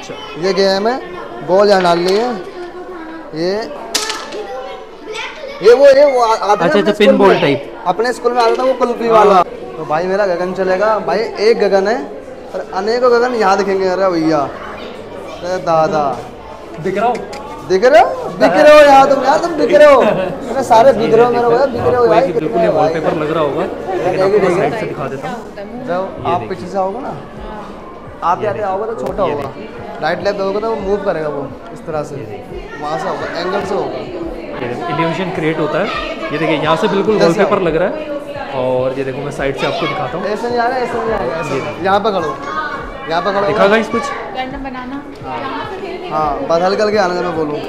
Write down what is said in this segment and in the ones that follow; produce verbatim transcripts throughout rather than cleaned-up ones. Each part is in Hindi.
अच्छा, ये गेम है, बॉल यहाँ डालनी है। ये ये वो ये वो आता है अच्छा अच्छा, पिन बॉल टाइप। अपने स्कूल में आता था वो कुल्फी वाला। तो भाई मेरा गगन चलेगा भाई, एक गगन है और अनेकों गगन यहाँ दिखेंगे। अरे भैया, अरे दादा, दिख रहा हूँ, दिख रहे हो, दिख रहे हो यार तुम, यार तुम दिख रहे हो, अरे सारे दिख रहे हो मेरे को, दिख रहे हो भाई। बिल्कुल ये वॉलपेपर लग रहा होगा, लेकिन आपको मैं साइड से दिखा देता हूँ। जब आप पीछे से आओगे ना, आते आते आओगे तो छोटा होगा, राइट लेफ्ट होगा तो वो मूव करेगा वो इस तरह से, वहाँ से होगा, एंगल से होगा, इल्यूजन क्रिएट होता है। ये देखिए यहाँ से बिल्कुल वॉलपेपर लग रहा है। और ये देखो मैं साइड से आपको दिखाता हूँ। ऐसे नहीं आ रहा है, ऐसे नहीं आ रहा है, ऐसे यहाँ पे खड़ो, यहाँ पे खड़ो, दिखा गाइस कुछ बनाना। हाँ बस हल्का हल्के आने में बोलूँ।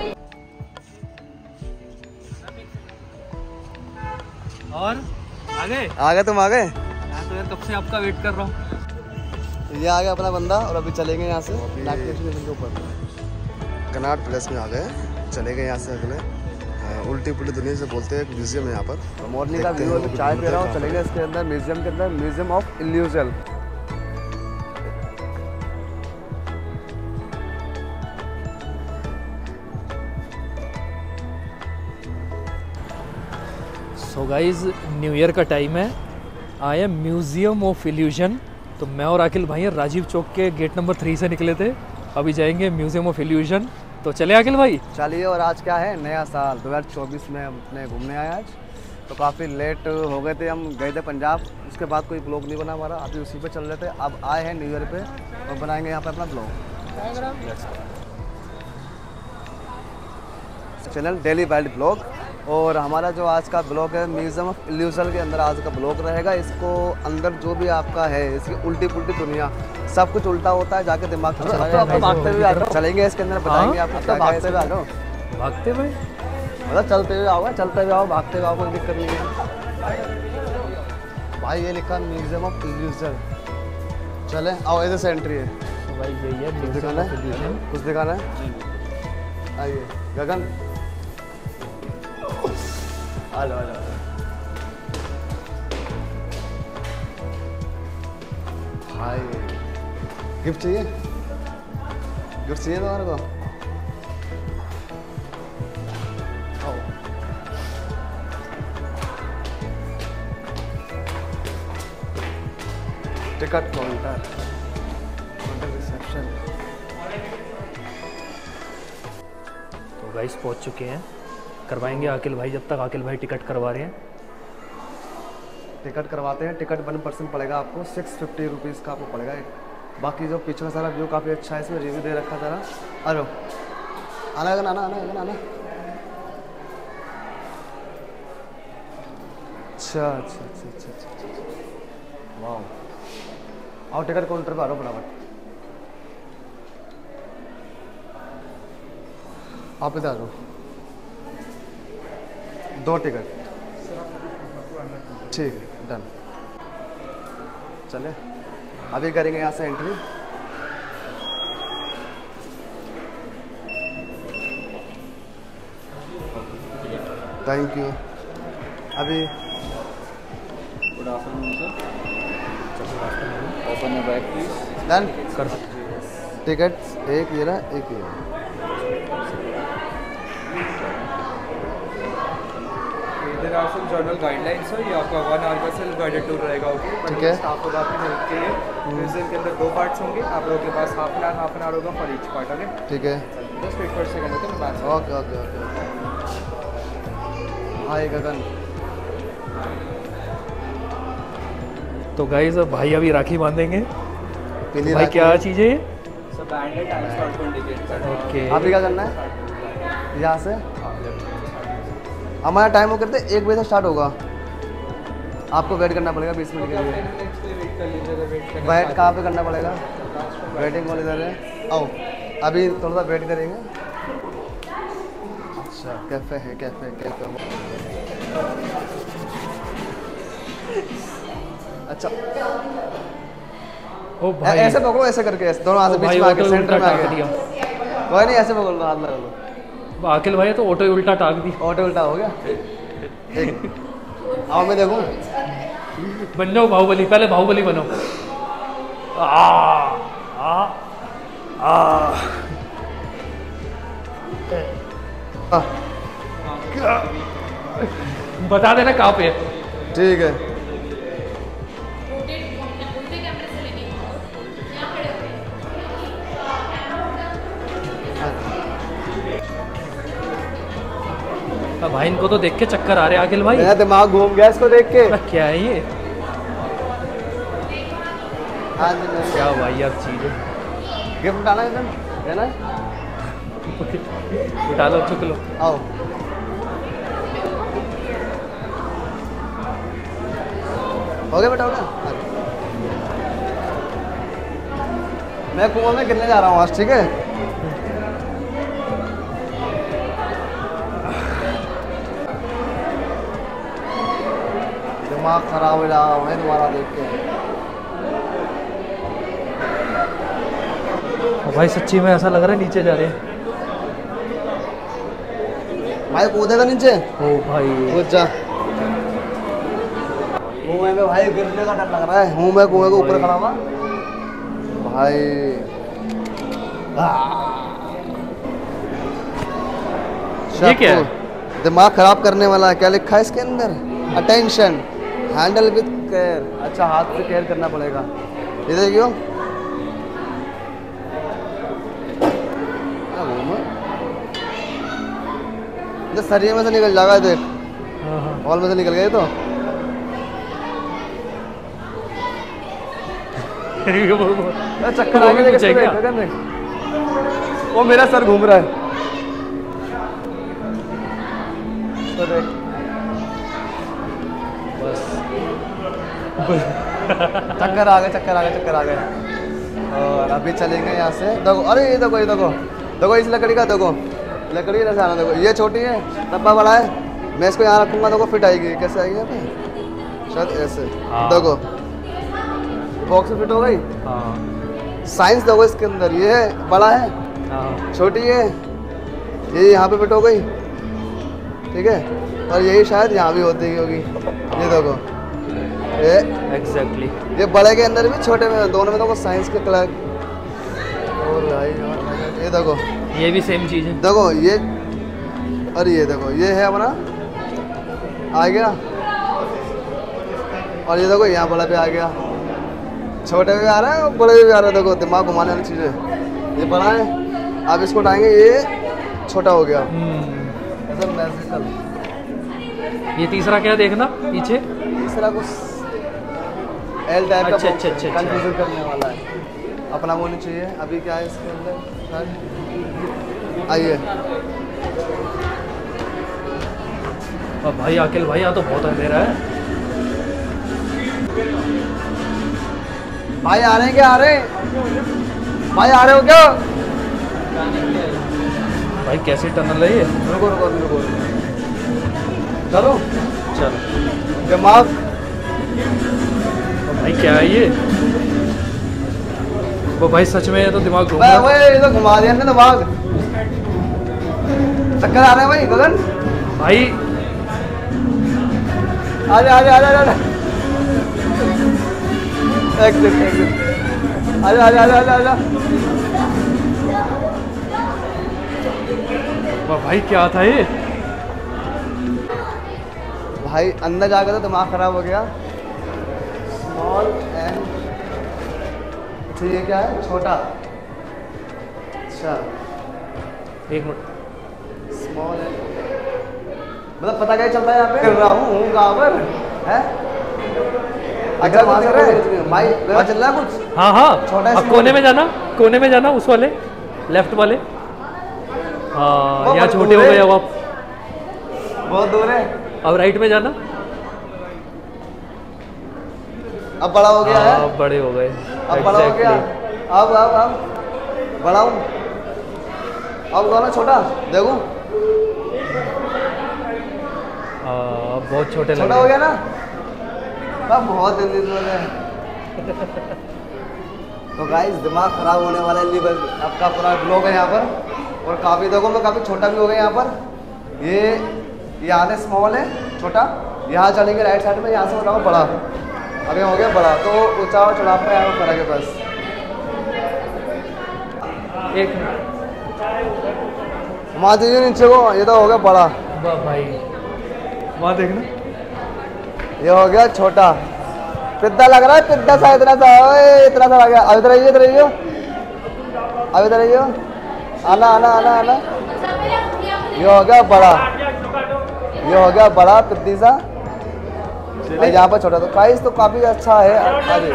और आगे आ गए तुम, आ गए? मैं तो यार कब से आपका वेट कर रहा हूँ। ये आ गया अपना बंदा और अभी चलेंगे यहाँ से नेविगेशन के ऊपर। कनाट प्लेस में आ गए, चले गए यहाँ से अगले उल्टी पुल्टी दुनिया से बोलते हैं, एक म्यूजियम है यहाँ पर। तो मॉर्निंग का व्यू है, चाय पी रहा हूँ, चलेंगे इसके अंदर म्यूजियम के अंदर, museum of illusion. So guys new year का टाइम है, I am museum of illusion. तो मैं और अखिल भाई राजीव चौक के गेट नंबर थ्री से निकले थे, अभी जाएंगे म्यूजियम ऑफ इल्यूजन। तो चले अखिल भाई? चलिए। और आज क्या है, नया साल दो हज़ार चौबीस में हम अपने घूमने आए आज, तो काफ़ी लेट हो गए थे, हम गए थे पंजाब, उसके बाद कोई ब्लॉग नहीं बना हमारा, अभी उसी पे चल रहे थे। अब आए हैं न्यू ईयर पे और बनाएंगे यहाँ पे अपना blog, channel daily wild blog. और हमारा जो आज का ब्लॉग है म्यूजियम ऑफ इल्यूजन के अंदर आज का ब्लॉग रहेगा। इसको अंदर जो भी आपका है, इसकी उल्टी पुल्टी दुनिया, सब कुछ उल्टा होता है, जाके दिमाग में चला जाए। तो भागते हुए आ जाओ, चलेंगे इसके अंदर, बताएंगे आपको क्या क्या है। भागते हुए आ जाओ, भागते हुए मतलब चलते हुए आओगे, चलते हुए आओ, भागते हुए आओ, कोई दिक्कत नहीं है भाई। ये लिखा म्यूजियम ऑफ इल्यूजन, चले आओ, ऐसे से एंट्री है। तो भाई यही है, कुछ दिखाना है, कुछ दिखाना है, आइए गगन, आ जाओ आ जाओ। भाई गिफ्ट चाहिए, गिफ्ट चाहिए तुम्हारे को? Ticket counter, counter reception. तो गाइस पहुंच चुके हैं, करवाएंगे अखिल भाई, जब तक अखिल भाई टिकट करवा रहे हैं। टिकट करवाते हैं, टिकट वन पर्सन पड़ेगा आपको सिक्स फिफ्टी रुपीज़ का आपको पड़ेगा। बाकी जो पीछे का सारा व्यू काफ़ी अच्छा है, इसमें रिव्यू दे रखा था। अरे आना आना आना आना आना। अच्छा अच्छा अच्छा अच्छा अच्छा, वाह। आओ टिकट काउंटर पर आ रहा फटाफट, आप इधर आ जाओ। दो टिकट, ठीक है, डन। चले अभी करेंगे यहाँ से एंट्री। Thank you. अभी good afternoon sir, open your bag please. Done कर सकते। टिकट एक ये रहा, एक ये रहा। There are some general guidelines sir, ये आपका वन आवर का सेल्फ गाइडेड टूर रहेगा। ओके, ठीक है। स्टाफ होगा आपकी हेल्प के लिए। म्यूजियम के अंदर दो पार्ट्स होंगे, आप लोगों के पास half an hour half an hour होगा फॉर ईच पार्ट। ओके, ठीक है, just wait for second. Okay, मैं बात okay okay okay. Hi Gagan. तो गाइस अब भाई अभी राखी बांधेंगे। पीली भाई राखी क्या है। चीज़ है ये? सर बैंड है, टाइम स्लॉट को इंडिकेट करता है। ओके, आप ही क्या करना है यहाँ से? हमारा टाइम वो करते एक बजे से स्टार्ट होगा, आपको वेट करना पड़ेगा बीस मिनट के लिए। वेट कर लीजिएगा, वेट कर। वेट कहाँ पे करना पड़ेगा? वेटिंग वाले इधर है, आओ अभी थोड़ा सा वेट करेंगे। अच्छा कैफे है, कैफे कैफे अच्छा। ओ ऐ- भाई ऐसे पकड़ो, ऐसे करके, ऐसे दोनों हाथ से ओ बीच भाई में आके ऑटो सेंटर उल्टा में आ टाक गया। दिया। कोई नहीं, ऐसे पकड़ लो, हाथ लगा लो। अखिल भाई तो ऑटो उल्टा टाक दी। ऑटो उल्टा हो गया। एक आओ मैं देखूं। बन जाओ बाहुबली, पहले बाहुबली बनो। आ, आ, बता देना कहाँ पे है। ठीक है। अब भाई इनको तो देख के चक्कर आ रहे हैं अखिल भाई। मेरा दिमाग घूम गया इसको देख के। क्या है ये? हाँ जी नहीं। क्या भाई अब चीज है। गिफ्ट डाला है इधर, है ना? उठा लो, चुक लो। आओ। हो गया बेटा, हो गया। मैं कुआं में गिरने जा रहा हूँ आज, ठीक है? दिमाग खराब हो रहा है तुम्हारा देख के। भाई सच्ची में ऐसा लग रहा है नीचे जा रहे हैं। भाई कूदेगा नीचे। ओ भाई कूद जा। कुएं में भाई गिरने का डर लग रहा है। हूँ मैं कुएं के ऊपर खड़ा हुआ भाई। ये क्या है? दिमाग खराब करने वाला है। क्या लिखा है इसके अंदर? Attention, handle with care. अच्छा, हाथ से केयर करना पड़ेगा। ये देखियो, सरिये में से निकल जाएगा। देख, हॉल में से निकल गए तो। चक्कर आ गया। वो मेरा सर घूम रहा है। तो देख बस चक्कर आ गए, चक्कर आ गए, चक्कर आ गए। और अभी चलेंगे यहाँ से। देखो, अरे ये देखो, ये देखो, देखो इस लकड़ी का, देखो लकड़ी जैसे आना। देखो ये छोटी है, डब्बा बड़ा है। मैं इसको यहाँ रखूँगा, देखो फिट आएगी। कैसे आएगी यहाँ पे? शायद ऐसे। देखो बॉक्स में फिट हो गई। साइंस देखो इसके अंदर। ये है बड़ा है, छोटी है, ये यहाँ पे फिट हो गई, ठीक है। और यही शायद यहाँ भी होती होगी। ये देखो, ये एग्जैक्टली ये बड़े के अंदर भी, छोटे में, दोनों में देखो साइंस के कलर। और ये देखो, ये भी सेम चीज़ है। देखो ये, और ये देखो, ये है अपना आ गया। और ये देखो यहाँ बड़ा पे आ गया। छोटे भी आ रहा है और बड़े भी आ रहा है। देखो दिमाग घुमाने वाली चीज़ है। ये बड़ा है, अब इसको उठाएंगे, ये छोटा हो गया। ऐसा मैजिकल। ये तीसरा क्या देखना पीछे? तीसरा कुछ एल टाइप का। अच्छा अच्छा अच्छा कंफ्यूजन करने वाला है। अपना वो नहीं चाहिए। अभी क्या है इसके अंदर? आइए। और भाई अखिल भाई यहाँ तो बहुत अंधेरा है। भाई आ रहे हैं क्या? आ रहे हैं भाई? आ रहे हो क्या? भाई कैसी टनल है ये? रुको रुको रुको, चलो चलो। दिमाग। भाई क्या है ये? वो भाई सच में ये तो दिमाग घूम भाई रहा है। भाई ये तो घुमा दिया ना दिमाग। चक्कर आ रहे हैं भाई। गगन भाई आजा आजा आजा आजा। Exit exit. आजा आजा आजा आजा आजा। वाह भाई क्या था ये? भाई अंदर जाकर तो दिमाग खराब हो गया। स्मॉल एंड, अच्छा ये क्या है? छोटा। अच्छा एक मिनट। स्मॉल एंड, मतलब पता क्या चलता है यहाँ पे? कर रहा हूँ हूँ कहाँ पर है? अच्छा वहाँ से भाई मेरा चल रहा है कुछ। हाँ हाँ, छोटा अब कोने में जाना, कोने में जाना, उस वाले लेफ्ट वाले। हाँ यहाँ छोटे हो गए अब आप। बहुत दूर है। अब राइट में जाना। अब बड़ा हो गया है। अब बड़े हो गए। अब बड़ा हो गया। अब अब अब बड़ा हूँ। अब कौन छोटा? देखो अब बहुत छोटे लग छोटा हो गया ना। अब बहुत जल्दी है। तो गाइस दिमाग खराब होने वाला है। लीवर आपका पूरा ब्लॉक है यहाँ पर। और काफ़ी देखो मैं काफ़ी छोटा भी हो गया यहाँ पर। ये यहाँ से स्मॉल है, छोटा। यहाँ चलेंगे राइट साइड में, यहाँ से बनाओ बड़ा। अभी हो गया बड़ा। तो ऊंचा और चढ़ाव पे यहाँ फर्क है बस। एक मिनट वहाँ देखिए नीचे को, ये तो हो गया बड़ा। वाह भाई, वहाँ देखना, ये हो गया छोटा। पिद्दा लग रहा है, पिद्दा सा इतना सा, ओए इतना सा लग गया। अब इधर आइए, इधर आइए, अब इधर आइए, आना आना आना आना। ये हो गया बड़ा, ये हो गया बड़ा पिद्दी सा, और यहाँ पर छोटा। तो प्राइस तो काफी अच्छा है। अरे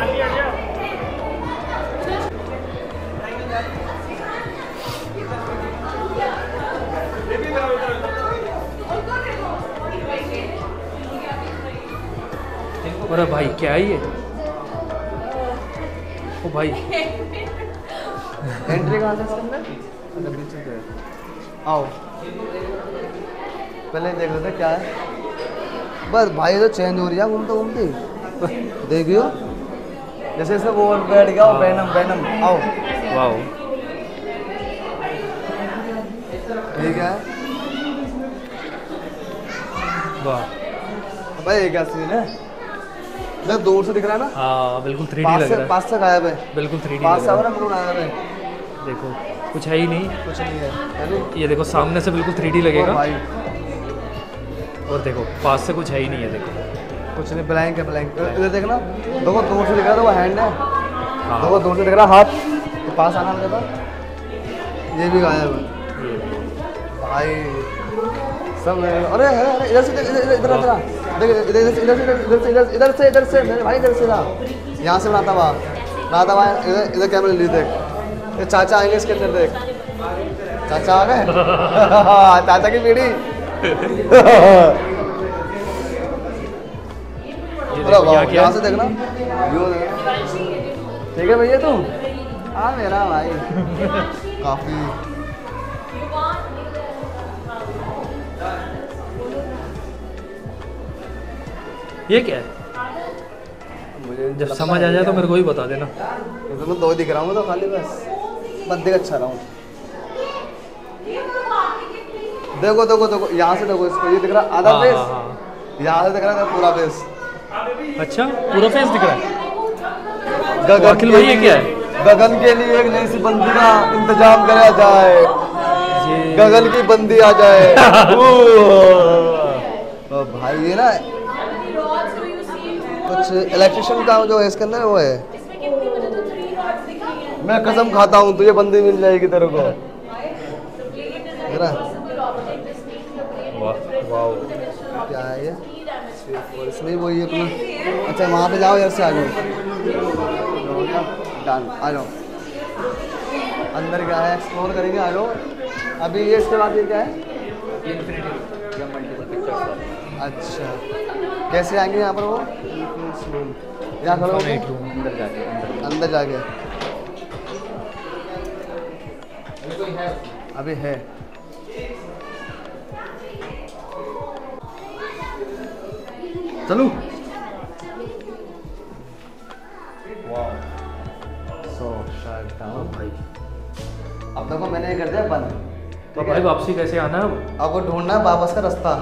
अरे भाई क्या है ये? ओ भाई एंट्री कहाँ से इसके अंदर? अच्छा बीच से आओ, पहले देख लेते क्या है। बस भाई तो चेंज हो रही है घूमते घूमते, देखियो जैसे जैसे वो बैठ गया, बैनम बैनम। आओ वाह, ठीक है वाह भाई। ये क्या सीन है? जब दूर से दिख रहा है ना, हाँ बिल्कुल थ्री डी पास लग से रहा है, पास से गायब है, बिल्कुल थ्री डी पास लग से रहा ना बिल्कुल गायब है, है। देखो कुछ है ही नहीं, कुछ नहीं है, है नहीं? ये देखो सामने से बिल्कुल थ्री डी ओ लगेगा, भाई और देखो पास से कुछ है ही नहीं है। देखो कुछ नहीं, ब्लैंक है ब्लैंक। इधर देखना, देखो दूर से दिख रहा है, वो हैंड है, हाँ देखो दूर से दिख रहा है हाथ, तो पास आना लगा, ये भी गायब है ये भाई। सब अरे अरे अरे इधर से इधर इधर इधर इधर देख, इधर से इधर से इधर से इधर इधर से इधर से मेरे भाई इधर से ना, यहाँ से बनाता हुआ बनाता हुआ इधर इधर कैमरे ली। देख ये चाचा आएंगे इसके अंदर, देख चाचा आ गए चाचा की पीढ़ी। ये अरे देखो वाह, यहाँ क्या यहाँ है? से देखना व्यू देखना। ठीक है भैया तू हाँ मेरा भाई काफी। ये क्या है? मुझे जब समझ आ जाए तो मेरे को ही बता देना। तो मैं दो दिख रहा हूँ तो खाली बस बंदे अच्छा रहा हूँ। देखो देखो देखो यहाँ से देखो, इसको ये दिख रहा आधा हाँ, फेस, हाँ, हाँ। यहाँ से दिख रहा है पूरा फेस। अच्छा पूरा फेस दिख रहा है। गगन अखिल के भाई ये लिए- क्या है? गगन के लिए एक नई सी बंदी का इंतजाम करा जाए, ये गगन की बंदी आ जाए। तो भाई ये ना कुछ इलेक्ट्रिशियन का जो है इसके अंदर वो है। मैं कसम खाता हूँ तुझे बंदी मिल जाएगी तेरे को। वाह क्या है ये? इसमें वही अपना। अच्छा वहाँ पे जाओ, इधर से आ जाओ, डन आ जाओ। अंदर क्या है एक्सप्लोर करेंगे, आ जाओ। अभी ये इसके बाद ये क्या है? अच्छा कैसे आएंगे यहाँ पर वो? यहाँ खड़े होके अंदर जाके अंदर जाके अभी है। चलू सो शट डाउन भाई। अब देखो मैंने ये कर दिया बंद। तो भाई वापसी कैसे आना है अब? अब वो ढूंढना है वापस का रास्ता।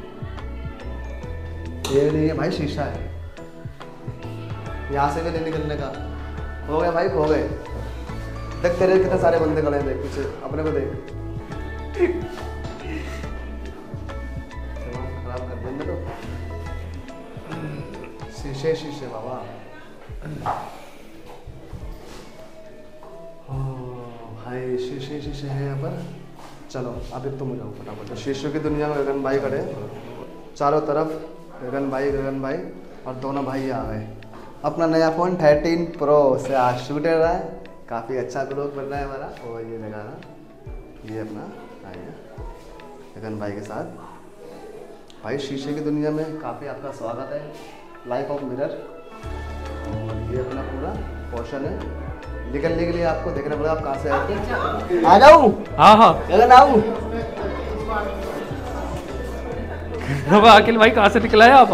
ये नहीं है भाई, शीशा है, यहाँ से भी नहीं निकलने का। हो गया भाई, हो गए। देख तेरे कितने सारे बंदे खड़े हैं, देख पीछे अपने को देख। खराब कर देंगे तो शीशे शीशे बाबा। ओ भाई शीशे शीशे हैं यहाँ पर। चलो अभी तुम जाओ फटाफट। तो शीशों की दुनिया में गगन भाई खड़े, चारों तरफ गगन भाई गगन भाई, और दोनों भाई आ गए। अपना नया फ़ोन थर्टीन प्रो से आज शूट कर रहा है, काफ़ी अच्छा ब्लॉग बन रहा है हमारा। और ये लगा ना, ये अपना आइए गगन भाई के साथ। भाई शीशे की दुनिया में काफ़ी आपका स्वागत है, लाइफ ऑफ मिरर। और ये अपना पूरा पोर्शन है। निकलने के लिए आपको देखना पड़ेगा आप कहाँ से आए थे। आ जाऊँ हाँ हाँ गगन आऊँ? अब अखिल भाई कहाँ से निकला है आप?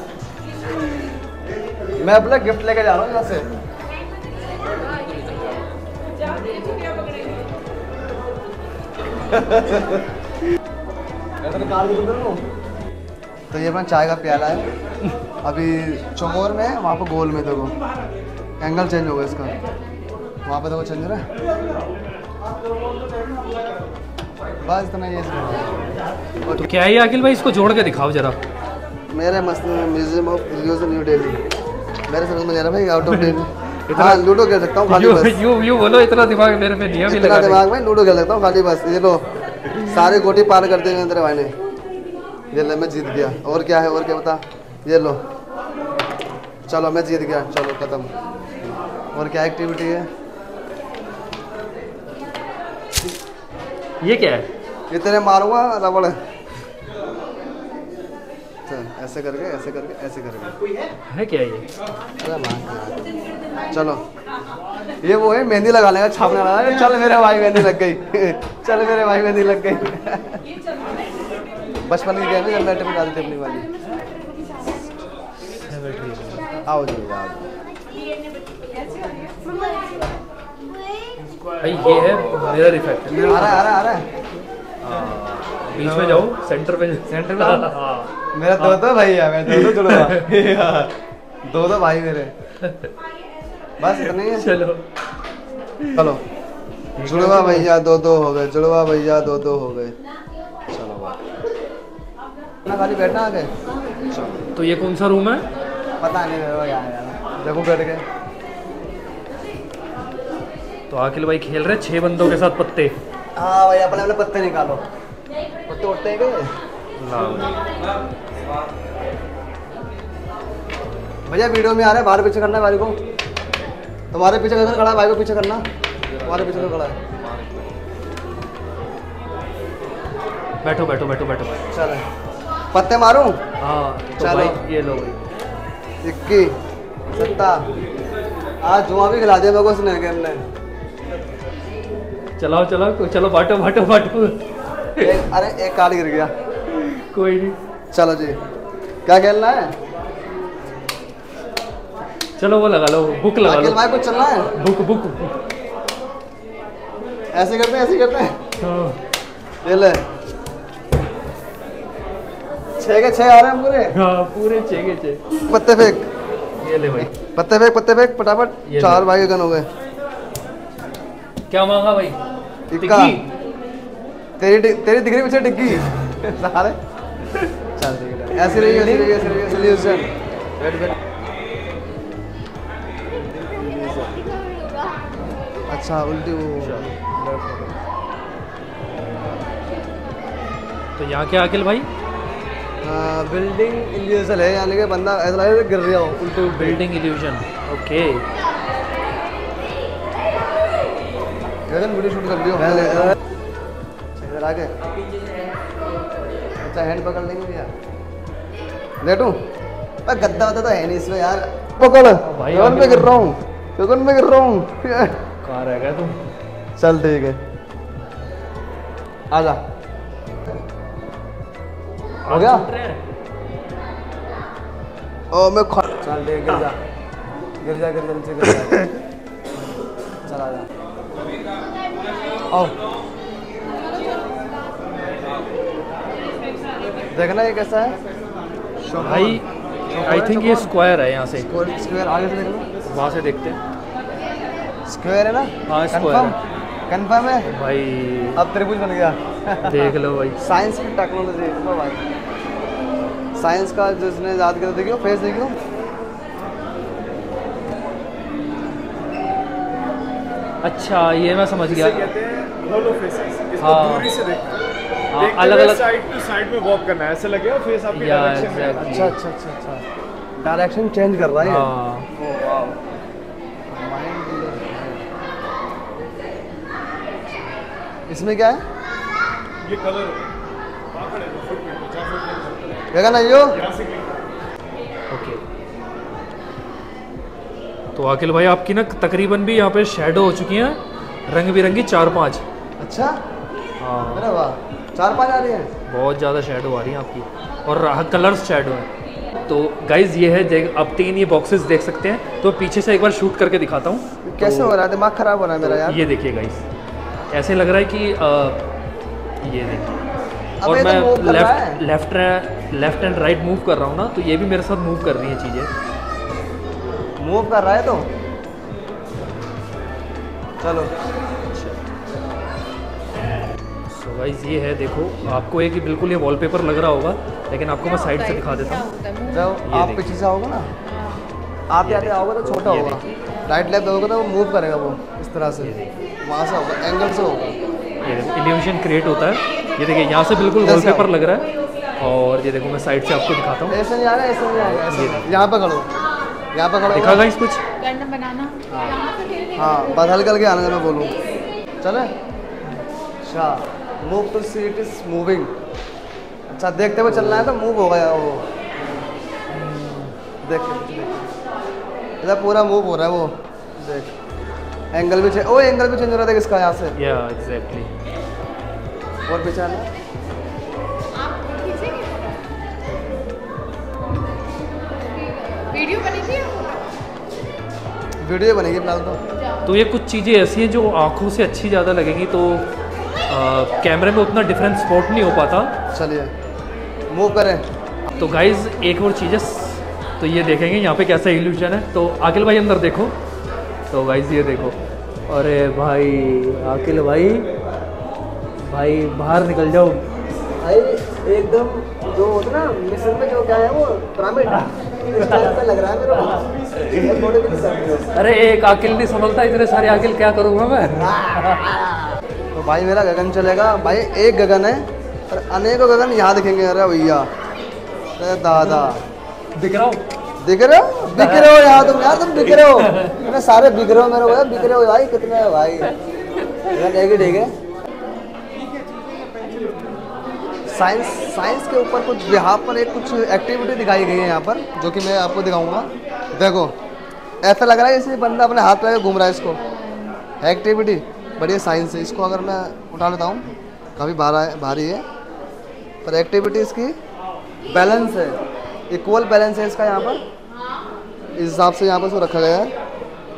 मैं अपना गिफ्ट लेके जा रहा हूँ यहाँ से। तो ये अपना चाय का प्याला है। अभी चमोर में है, वहाँ पर गोल में देखो एंगल चेंज होगा इसका। वहाँ पे देखो चेंज हो रहा है। बस इतना ही है। तो क्या है ये अखिल भाई, इसको जोड़ के दिखाओ जरा। मेरे मस्त museum of illusion new Delhi. मेरे समझ में नहीं आ रहा भाई, आउट ऑफ टेन। हाँ लूडो खेल सकता हूँ खाली बस। यू यू बोलो, इतना दिमाग मेरे में नहीं है अभी इतना लगा दिमाग में लूडो खेल सकता हूँ खाली बस। ये लो सारे गोटी पार कर दिए तेरे भाई ने। ये ले मैं जीत गया। और क्या है, और क्या बता। ये लो चलो मैं जीत गया, चलो खत्म। और क्या एक्टिविटी है ये क्या है? ये तेरे मारूंगा रबड़। चल ऐसे करके ऐसे करके ऐसे करके है क्या ये? अरे मार। चलो ये वो है मेहंदी लगाने का, छापने वाला। चल मेरे भाई मेहंदी लग गई। चल मेरे भाई मेहंदी लग गई। बचपन की गेम है जब मैं टिप डालती अपनी वाली। आओ जी आओ। भाई ये है मिरर इफेक्ट। आ रहा है आ रहा है आ रहा है। बीच में जाओ, सेंटर पे सेंटर में आओ। मेरा दो दो भाई है, मैं दो दो जुड़वा। दो दो भाई मेरे। बस इतना ही है। चलो चलो जुड़वा भैया दो दो हो गए, जुड़वा भैया दो दो हो गए। चलो बात ना खाली बैठना आगे। चलो तो ये कौन सा रूम है? पता नहीं मेरे को यार यार। देखो बैठ गए। तो अखिल भाई खेल रहे छह बंदों के साथ पत्ते। हाँ भाई अपने अपने पत्ते निकालो। पत्ते उठते हैं क्या? भैया वीडियो में आ रहा है, बाहर पीछे करना है भाई को। तुम्हारे पीछे कैसे खड़ा है भाई को पीछे करना। तुम्हारे पीछे खड़ा है। बैठो बैठो बैठो बैठो। चलो पत्ते मारूं। हाँ तो चलो। भाई ये लो भाई। इक्की सत्ता आज जुआ भी खिला दिया मेरे को उसने गेम ने। चलाओ चलाओ चलो, बांटो बांटो बांटो। एक, अरे एक कार्ड गिर गया। कोई नहीं, चलो जी क्या खेलना है? चलो वो लगा लो, बुक लगा अखिल लो। भाई कुछ चलना है? Book book. ऐसे करते हैं ऐसे करते हैं। हाँ ये ले छह के छह आ रहे हैं पूरे। हाँ पूरे छह के छह। पत्ते फेंक। ये ले भाई। पत्ते फेंक पत्ते फेंक फटाफट। ये चार ले। भाई के गन हो गए। क्या मांगा भाई? टिक्का। टिक्की? तेरी टिक- तेरी दिख रही पीछे टिक्की। सारे चल ठीक है। ऐसे रही ऐसे रही ऐसे रही सॉल्यूशन। बैठ बैठ। अच्छा उल्टी वो। तो यहाँ क्या अखिल भाई? बिल्डिंग इल्यूजन है, यानी कि बंदा ऐसा लगे गिर रहा हो उल्टी उल्टी। Building illusion. Okay video shoot कर लियो। इधर आके अच्छा हैंड पकड़ लेंगे भैया। लेटू अरे गद्दा वद्दा तो है नहीं इसमें यार। पकड़ भाई, गगन पे गिर रहा हूँ, गगन पे गिर रहा हूँ। कहाँ रह गया तुम? चल ठीक है आजा। हो गया? छूट रहे हैं? ओ मैं खा चल ठीक गिर जा गिर जा गिर जा नीचे गिर जा। चल आजा आओ। देखना ये कैसा है भाई आई थिंक ये स्क्वायर है, यहाँ से स्क्वायर आगे से देखना। वहाँ से देखते हैं। स्क्वायर है ना? हाँ, square है। कंफर्म है। भाई अब त्रिभुज बन गया। देख लो भाई। साइंस की टेक्नोलॉजी लो भाई। साइंस का जिसने याद किया देखियो फेस देखियो। अच्छा ये मैं समझ गया। कहते हैं होलो फेसेस। इसको हाँ। दूरी से देखना है। हाँ, देखते अलग हुए अलग। साइड टू साइड में वॉक करना है, ऐसे लगेगा फेस आपके या डायरेक्शन में। exactly। अच्छा अच्छा अच्छा अच्छा डायरेक्शन चेंज कर रहा है ये। हाँ ओह वाओ माइंड। इसमें क्या है? ये कलर पाकड़ है फुट में पचास फुट में देखा ना यो। यहाँ से ओके। तो अखिल भाई आपकी ना तकरीबन भी यहाँ पे शेडो हो चुकी हैं, रंग बिरंगी चार पांच। अच्छा हाँ अरे वाह चार पाँच आ रही है। बहुत ज़्यादा शेडो आ रही है आपकी, और कलर्स शेडो है। तो गाइज ये है देख, आप तीन ये बॉक्सेस देख सकते हैं। तो पीछे से एक बार शूट करके दिखाता हूँ। कैसे हो रहा है? दिमाग खराब हो रहा है मेरा यार। ये देखिए गाइज, ऐसे लग रहा है कि आ, ये देखिए। अब और ये तो मैं move कर रहा है। Left left left and right move कर रहा हूँ ना, तो ये भी मेरे साथ मूव कर रही हैं चीज़ें। मूव कर रहा है तो चलो सो गाइस ये है, देखो आपको एक ही बिल्कुल ये वॉलपेपर लग रहा होगा, लेकिन आपको मैं साइड से दिखा देता हूँ। जब आप पीछे से आओगे ना, आते आते आओगे तो छोटा होगा, राइट लेफ्ट होगा तो वो मूव करेगा वो इस तरह से, वहाँ से होगा, एंगल से होगा, ये देखो इल्यूशन क्रिएट होता है। ये देखिए यहाँ से बिल्कुल वॉलपेपर लग रहा है, और ये देखो मैं साइड से आपको दिखाता हूँ। ऐसे नहीं आ रहा है, ऐसे नहीं आ रहा है, यहाँ पे खड़ो, यहाँ पे खड़ो, दिखा गाइस कुछ बनाना। हाँ बस हल्के हल्के आने मैं बोलूँ, चले। अच्छा move to see it is moving. अच्छा देखते हुए चलना है तो मूव हो गया वो, देख इधर पूरा मूव हो रहा है वो, देख एंगल भी चेंज, ओ एंगल भी चेंज हो रहा है इसका यहाँ से। या एग्जैक्टली। और पीछे आना, वीडियो बनेगी, वीडियो बनेगी फिलहाल तो। तो ये कुछ चीज़ें ऐसी हैं जो आँखों से अच्छी ज़्यादा लगेंगी, तो आ, कैमरे में उतना डिफरेंस स्पॉट नहीं हो पाता। चलिए मूव करें। तो गाइज एक और चीज़ है, तो ये देखेंगे यहाँ पे कैसा इल्यूजन है। तो आकिल भाई अंदर देखो, तो गाइज ये देखो, अरे भाई आकिल भाई भाई बाहर निकल जाओ भाई, एकदम जो होता ना मिशन में जो क्या है वो पिरामिड इस टाइप का लग रहा है मेरे को। अरे एक आकिल नहीं संभलता, इतने सारे आकिल क्या करूँगा मैं। तो भाई मेरा गगन चलेगा भाई, एक गगन है और अनेकों गगन यहाँ दिखेंगे। अरे भैया, अरे दादा दिख रहा हूँ, दिख रहे हो, दिख रहे हो यार तुम, यार तुम दिख रहे हो, अरे सारे दिख रहे हो मेरे को, दिख रहे हो भाई, कितने है भाई, एक ही ठीक है। साइंस साइंस के ऊपर कुछ यहाँ पर एक कुछ एक्टिविटी दिखाई गई है यहाँ पर, जो कि मैं आपको दिखाऊंगा। देखो ऐसा लग रहा है जैसे बंदा अपने हाथ पे घूम रहा है, इसको एक्टिविटी बढ़िया साइंस है। इसको अगर मैं उठा लेता हूँ, काफ़ी भारी भारी है, पर एक्टिविटी इसकी बैलेंस है, इक्वल बैलेंस है इसका यहाँ पर, इस हिसाब से यहाँ पर इसको रखा गया है।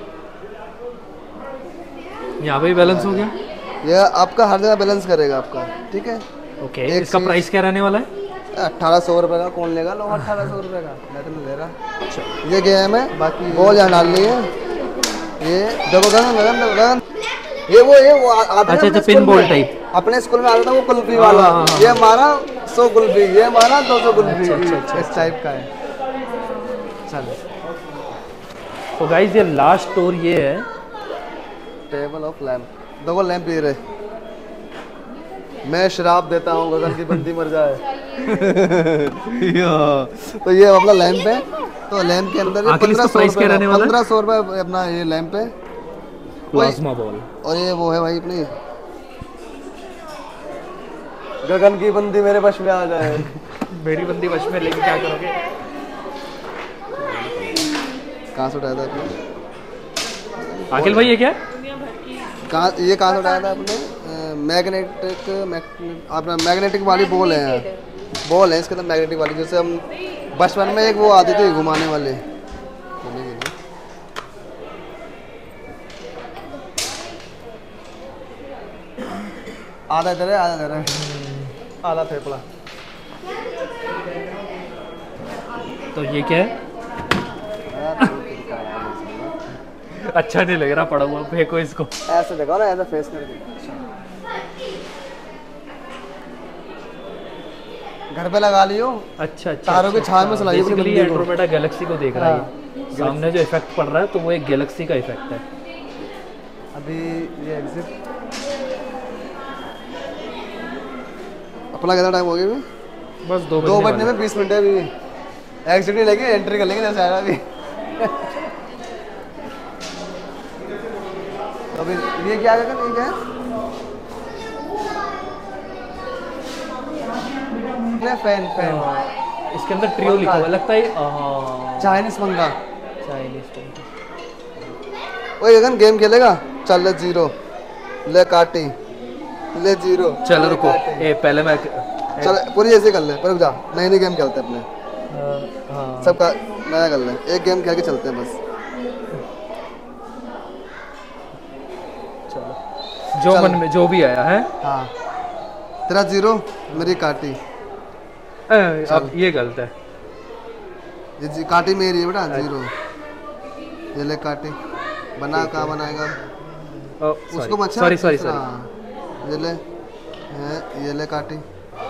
यहाँ पे भी बैलेंस हो गया, ये आपका हर जगह बैलेंस करेगा आपका, ठीक है। ओके okay, इसका प्राइस क्या रहने वाला है? अट्ठारह सौ रुपये का, कौन लेगा लोग अट्ठारह सौ रुपये का, मैं तो नहीं ले रहा। ये गेम है, बाकी बॉल यहाँ डाल ली है, ये देखो गगन गगन गगन, ये वो ये वो आता है अच्छा पिन बॉल टाइप, अपने स्कूल में आता था वो कुल्फी वाला, ये हमारा सौ कुल्फी, ये हमारा दो सौ कुल्फी, इस टाइप का है। चलो तो गाइस ये लास्ट स्टोर ये है, टेबल ऑफ लैम्प। देखो लैम्प ये रहे, मैं शराब देता हूँ गगन की बंदी मर जाए। तो ये अपना लैम्प है, तो लैम्प के अंदर पंद्रह सौ रुपये पंद्रह सौ रुपये अपना ये लैम्प है, प्लाज्मा बॉल। और ये वो है भाई अपनी गगन की बंदी मेरे वश में आ जाए। मेरी बंदी वश में, लेकिन क्या करोगे? कहाँ से उठाया था आपने आकिल भाई? ये क्या कहाँ, ये कहाँ से उठाया था आपने? मैग्नेटिक अपना मैग्नेटिक वाली बॉल है, बॉल है इसके अंदर मैग्नेटिक वाली, जैसे हम बचपन में एक वो आती थी घुमाने वाले। आधा इधर है, आधा इधर है, आधा फेफड़ा। तो ये क्या है? अच्छा नहीं लग रहा पड़ा हुआ, फेंको इसको। ऐसे देखो ना, ऐसे फेस करके घर पे लगा लियो। अच्छा अच्छा, तारों की छाया में चलाइए अपनी बंदी को। एंड्रोमेडा गैलेक्सी को देख रहा है, सामने जो इफेक्ट पड़ रहा है तो वो एक गैलेक्सी का इफेक्ट है। अभी ये एग्जिट अपना कितना टाइम हो गया अभी? बस दो दो बजने में बीस मिनट है अभी, एग्जिट नहीं लेंगे, एंट्री कर लेंगे जैसे आएगा अभी। अभी ये क्या है, ये क्या है? फैन फैन इसके अंदर ट्रियो लिखा हुआ लगता है, चाइनीज पंखा, चाइनीज पंखा। ओए गगन गेम खेलेगा? चल ले जीरो, ले काटी, ले जीरो। चल रुको, ए पहले मैं चल पूरी ऐसे कर ले, पर रुक जा, नई नई गेम खेलते हैं अपने। हाँ सबका नया कर ले, एक गेम खेल के चलते हैं बस। चलो जो मन में जो भी आया है। हाँ तेरा जीरो, मेरी काटी। अब ये गलत है, ये जी, काटी मेरी है बेटा, जीरो। ये ले काटी, बना कहाँ बनाएगा? ओ, उसको मच्छर, सॉरी सॉरी सॉरी ये ले हैं, ये ले काटी।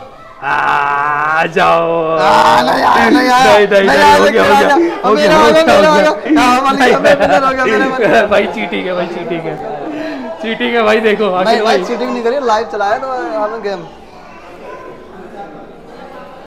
आ जाओ। आ, नहीं आया, नहीं आया, नहीं नहीं नहीं आया, हो गया हो नहीं गया आया, हो गया मेरा हो हो गया, गया, मेरा हो हो गया। गया। हाँ, वाली का मेरा हो गया, मेरा हो गया। भाई चीटिंग है भाई चीटिंग है चीटिंग है भाई देखो नहीं आखिर भाई भाई चीटिंग नहीं करी, लाइव चलाया तो हमें गेम।